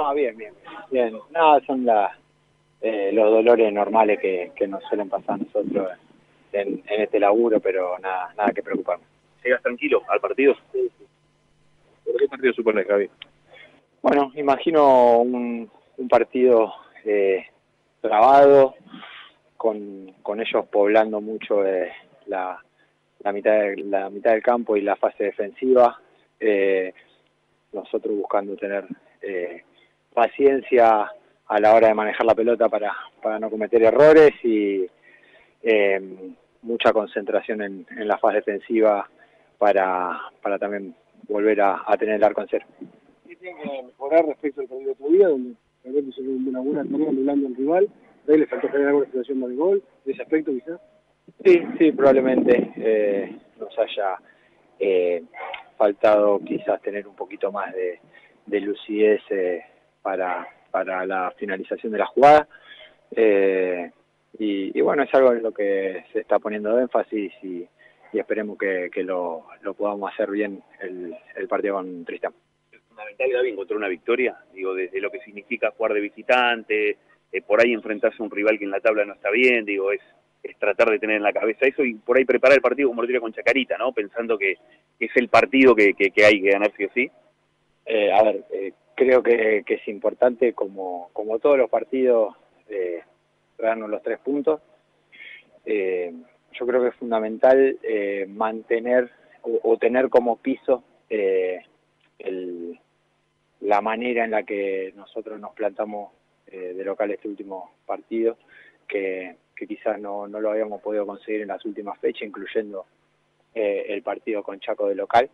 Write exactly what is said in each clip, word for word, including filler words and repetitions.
No, bien, bien. Bien, no, son la, eh, los dolores normales que, que nos suelen pasar a nosotros en, en este laburo, pero nada, nada que preocuparnos. ¿Llegas tranquilo al partido? Sí, sí. ¿Por qué partido supones, Javi? Bueno, imagino un, un partido eh, trabado, con, con ellos poblando mucho eh, la, la, mitad de, la mitad del campo y la fase defensiva. Eh, nosotros buscando tener eh, paciencia a la hora de manejar la pelota para, para no cometer errores y eh, mucha concentración en, en la fase defensiva para, para también volver a, a tener el arco en cero. ¿Qué tiene que mejorar respecto al partido de otro día, donde realmente hizo una buena tarea anulando al rival? ¿De ahí le faltó generar alguna situación más de gol? ¿De ese aspecto quizás? Sí, sí, probablemente eh, nos haya eh, faltado quizás tener un poquito más de, de lucidez eh, para, para la finalización de la jugada. Eh, y, y bueno, es algo en lo que se está poniendo énfasis y, y esperemos que, que lo, lo podamos hacer bien el, el partido con Tristán. Es fundamental, Gaby, encontrar una victoria, digo, desde lo que significa jugar de visitante, eh, por ahí enfrentarse a un rival que en la tabla no está bien, digo, es, es tratar de tener en la cabeza eso y por ahí preparar el partido como lo tira con Chacarita, ¿no? Pensando que, que es el partido que, que, que hay que ganar sí o sí. Eh, a ver, eh, creo que, que es importante, como, como todos los partidos, eh, traernos los tres puntos. Eh, yo creo que es fundamental eh, mantener o, o tener como piso eh, el, la manera en la que nosotros nos plantamos eh, de local este último partido, que, que quizás no, no lo habíamos podido conseguir en las últimas fechas, incluyendo eh, el partido con Chaco de local.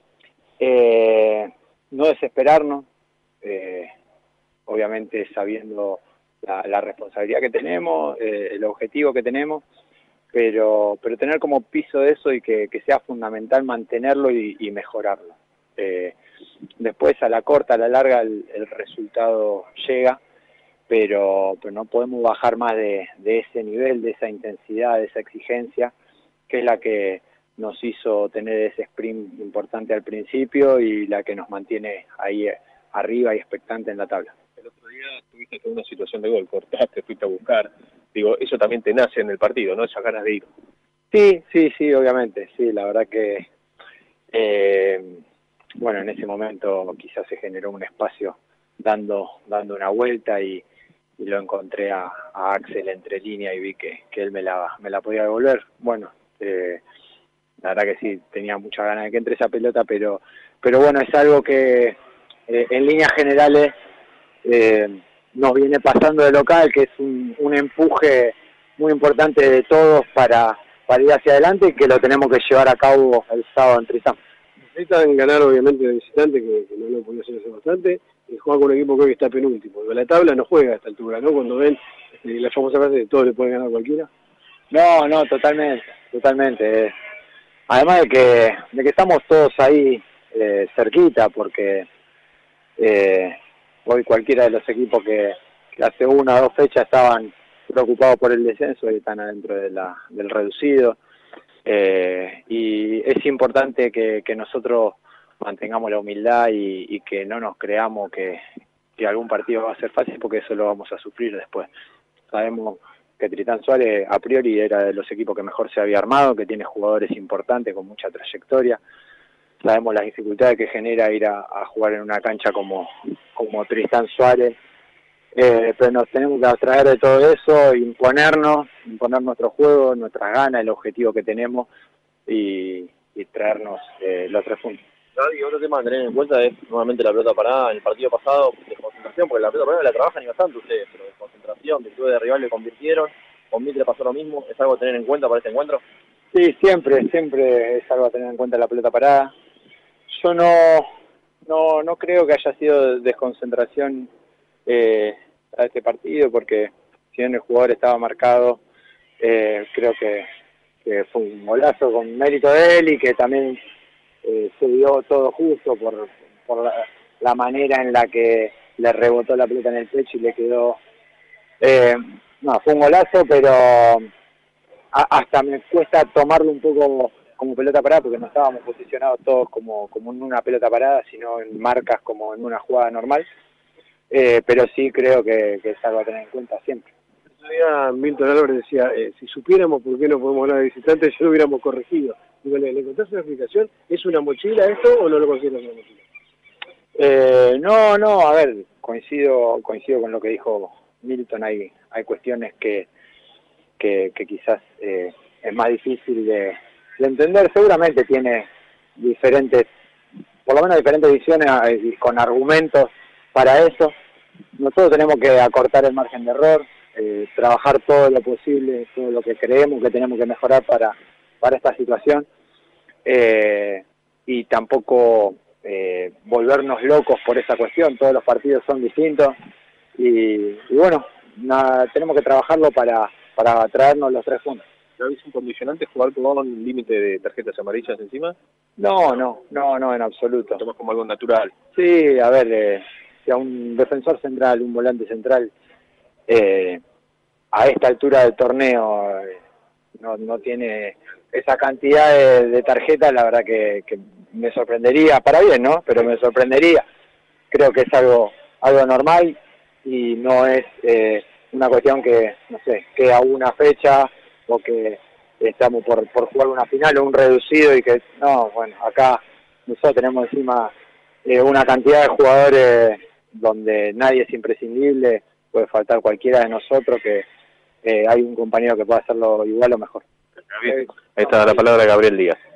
Eh, no desesperarnos, eh, obviamente sabiendo la, la responsabilidad que tenemos, eh, el objetivo que tenemos, pero, pero tener como piso de eso y que, que sea fundamental mantenerlo y, y mejorarlo. Eh, después a la corta, a la larga el, el resultado llega, pero, pero no podemos bajar más de, de ese nivel, de esa intensidad, de esa exigencia, que es la que nos hizo tener ese sprint importante al principio y la que nos mantiene ahí arriba y expectante en la tabla. El otro día tuviste una situación de gol, cortaste, fuiste a buscar, digo, eso también te nace en el partido, ¿no? Esas ganas de ir. Sí, sí, sí, obviamente, sí, la verdad que, eh, bueno, en ese momento quizás se generó un espacio dando, dando una vuelta y, y lo encontré a, a Axel entre línea y vi que, que él me la, me la podía devolver. Bueno, eh, la verdad que sí, tenía muchas ganas de que entre esa pelota, pero, pero bueno, es algo que eh, en líneas generales eh, nos viene pasando de local, que es un, un empuje muy importante de todos para, para ir hacia adelante y que lo tenemos que llevar a cabo el sábado en Tristán. Necesitan ganar obviamente de visitante, que, que no lo podía hacer hace bastante, y juega con un equipo que hoy está penúltimo. Porque la tabla no juega a esta altura, ¿no? Cuando ven eh, la famosa frase de todo le puede ganar cualquiera. No, no, totalmente, totalmente. Además de que, de que estamos todos ahí eh, cerquita, porque eh, hoy cualquiera de los equipos que, que hace una o dos fechas estaban preocupados por el descenso y están adentro de la, del reducido. Eh, y es importante que, que nosotros mantengamos la humildad y, y que no nos creamos que, que algún partido va a ser fácil, porque eso lo vamos a sufrir después. Sabemos que Tristán Suárez a priori era de los equipos que mejor se había armado, que tiene jugadores importantes con mucha trayectoria. Sabemos las dificultades que genera ir a, a jugar en una cancha como, como Tristán Suárez, eh, pero nos tenemos que abstraer de todo eso, imponernos, imponer nuestro juego, nuestras ganas, el objetivo que tenemos y, y traernos eh, los tres puntos. Y otro tema a tener en cuenta es nuevamente la pelota parada. En el partido pasado, de concentración, porque la pelota parada la trabajan y bastante ustedes, pero de concentración, virtud de rival le convirtieron. Con Mitre pasó lo mismo. ¿Es algo a tener en cuenta para este encuentro? Sí, siempre, siempre es algo a tener en cuenta la pelota parada. Yo no, no, no creo que haya sido desconcentración eh, a este partido, porque si bien el jugador estaba marcado, eh, creo que, que fue un golazo con mérito de él y que también eh, se dio todo justo por, por la, la manera en la que le rebotó la pelota en el pecho y le quedó... Eh, no, fue un golazo, pero a, hasta me cuesta tomarlo un poco como pelota parada, porque no estábamos posicionados todos como, como en una pelota parada, sino en marcas como en una jugada normal. eh, pero sí creo que, que es algo a tener en cuenta siempre. El otro día Milton Álvarez decía, eh, si supiéramos por qué no podemos ganar de visitantes, ya lo hubiéramos corregido. Digo, ¿le, ¿le contás una explicación? ¿Es una mochila esto o no lo consideras una mochila? Eh, no, no, a ver, coincido coincido con lo que dijo Milton, hay, hay cuestiones que, que, que quizás eh, es más difícil de, de entender, seguramente tiene diferentes, por lo menos diferentes visiones eh, con argumentos para eso. Nosotros tenemos que acortar el margen de error, eh, trabajar todo lo posible, todo lo que creemos que tenemos que mejorar para, para esta situación, eh, y tampoco eh, volvernos locos por esa cuestión. Todos los partidos son distintos y, y bueno, nada, tenemos que trabajarlo para, para traernos los tres puntos. ¿No es un condicionante jugar con un límite de tarjetas amarillas encima? No, no, no, no, en absoluto. Lo tomas como algo natural. Sí, a ver, eh, si a un defensor central, un volante central, eh, a esta altura del torneo eh, no, no tiene esa cantidad de, de tarjetas, la verdad que, que me sorprendería, para bien, ¿no? Pero me sorprendería. Creo que es algo, algo normal y no es eh, una cuestión que, no sé, queda una fecha o que estamos por, por jugar una final o un reducido y que, no, bueno, acá nosotros tenemos encima eh, una cantidad de jugadores donde nadie es imprescindible, puede faltar cualquiera de nosotros, que eh, hay un compañero que pueda hacerlo igual o mejor. Ahí está la palabra de Gabriel Díaz.